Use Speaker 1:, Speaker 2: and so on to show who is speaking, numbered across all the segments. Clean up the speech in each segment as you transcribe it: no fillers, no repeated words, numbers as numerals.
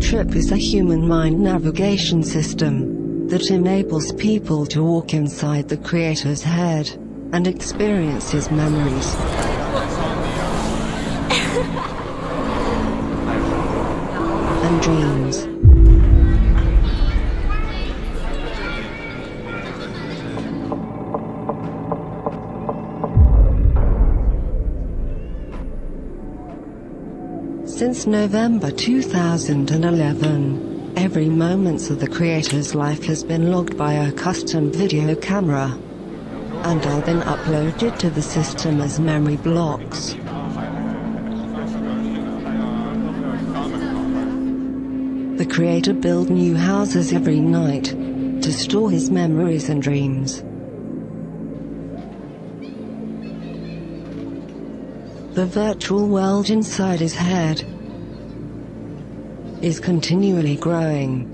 Speaker 1: Trip is a human mind navigation system that enables people to walk inside the creator's head and experience his memories. And dreams. Since November 2011, every moment of the creator's life has been logged by a custom video camera and are then uploaded to the system as memory blocks. The creator builds new houses every night to store his memories and dreams. The virtual world inside his head is continually growing.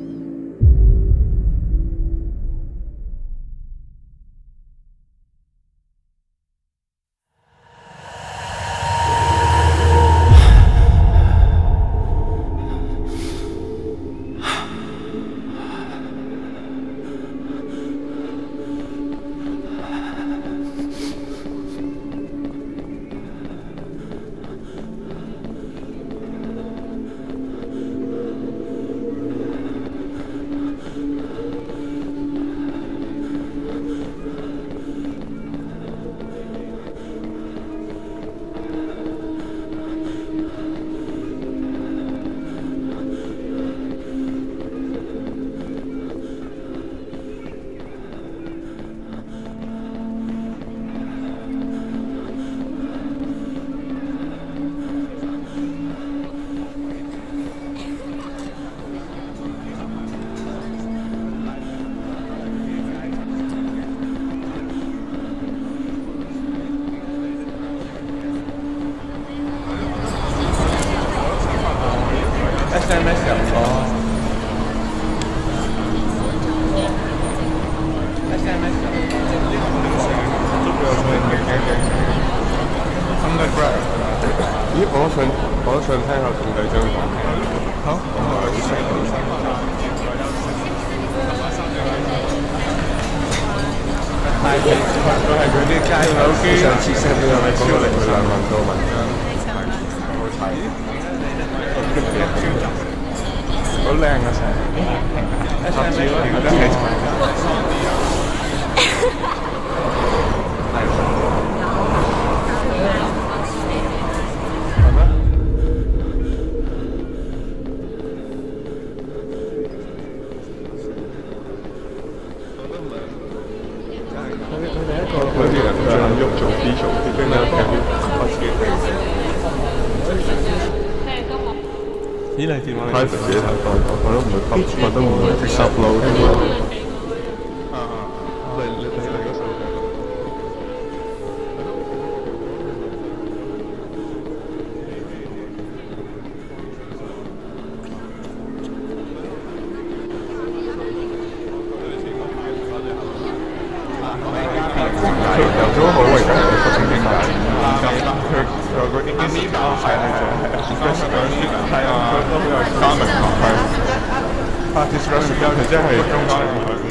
Speaker 2: SMS 入咗 SMS 入Underground 咦，我都想聽下同佢張講。好，咁我好識。佢係嗰啲街口機。上次 send 俾我哋講到嚟佢2萬多文章，好睇。好靚啊！成拍照咯，而家係嗰啲人佢肯喐做 B 做啲，跟住我自己咦？你電話？private 自己睇多，我都唔會 upload 添喎。你睇嗰首歌。佢有咗好為緊我個點解？佢有個 English 係係係啊，佢都好有加明學係。Artist Rush 佢真係中間係。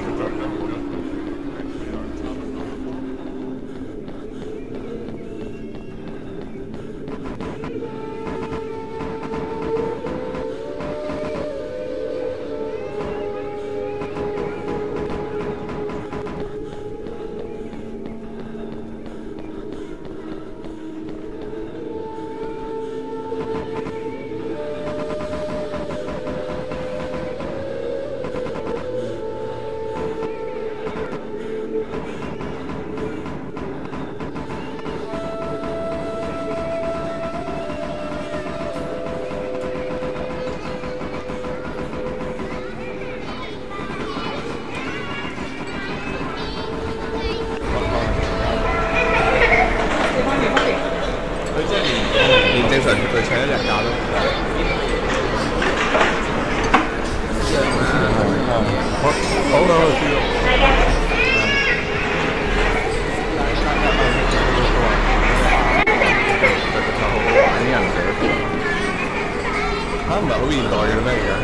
Speaker 2: 正常佢請1日假都唔得。好啦，我知道。玩人嘅嚇，唔係好現代嘅咩而家？